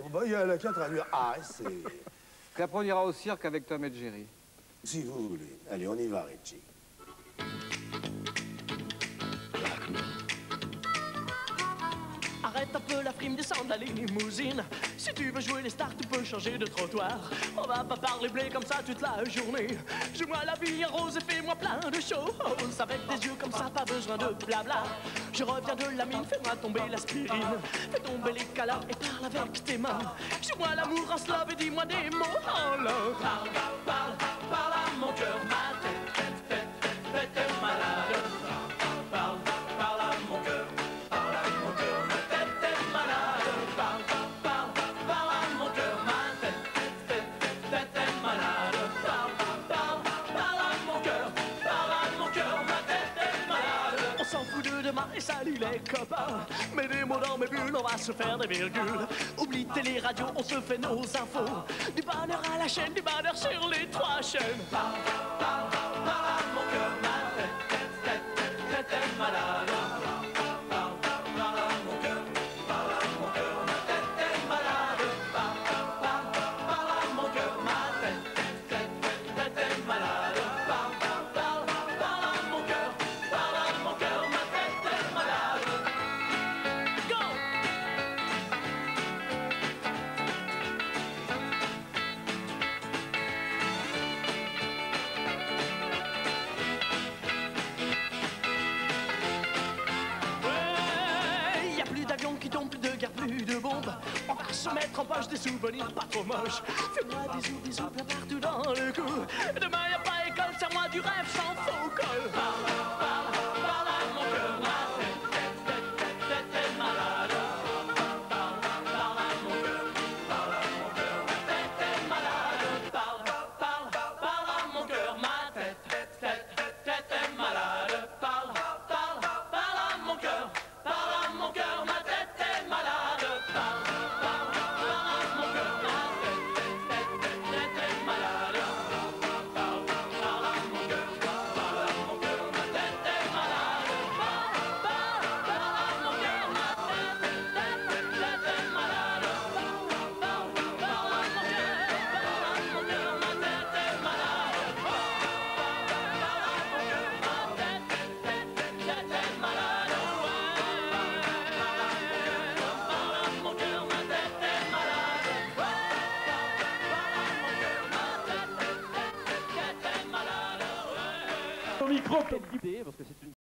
bah, il y a qu'à traduire. Ah, c'est... Et après, on ira au cirque avec Tom et Jerry. Si vous voulez. Allez, on y va, Richie. Arrête un peu la frime, descends de la limousine. Si tu veux jouer les stars, tu peux changer de trottoir. On va pas parler blé comme ça toute la journée. Joue-moi la vie en rose et fais-moi plein de choses. Avec des yeux comme ça, pas besoin de blabla. Je reviens de la mine, fais-moi tomber l'aspirine. Fais tomber les câlins et parle avec tes mains. Joue-moi l'amour en slave et dis-moi des mots en love. Parle, parle, parle à mon cœur, ma tête, tête malade. Parle, parle à mon cœur. Et salut les copains, mets des mots dans mes bulles, on va se faire des virgules. Oublie télé-radio, on se fait nos infos. Du bonheur à la chaîne, du bonheur sur les 3 chaînes. Parle, parle, parle à mon cœur, ma tête malade. Parle, parle à mon cœur, ma tête malade. Parle, parle, parle à mon cœur, ma tête malade. Parle, parle, parle à mon cœur, ma tête malade. Go! Ouais, y a plus d'avions qui tombent, plus de guerre, plus de bombes. On va se mettre en poche des souvenirs pas trop moches. Fais-moi des bisous plein partout dans le cou. Demain y a pas école, serre-moi du rêve sans faux col. Parle, parle, parle à mon cœur, ma tête malade. Parle, parle à mon cœur, ma tête malade. Parle, parle, parle à mon cœur, ma tête malade. Parle, parle, parle à mon cœur, ma tête malade. Parle, parle, parle à mon cœur, ma tête malade. Parle, parle à mon cœur, ma tête malade. Parle, parle à mon cœur, ma tête malade. Parle, parle à mon cœur, ma tête malade. Au micro, quelle idée, parce que c'est une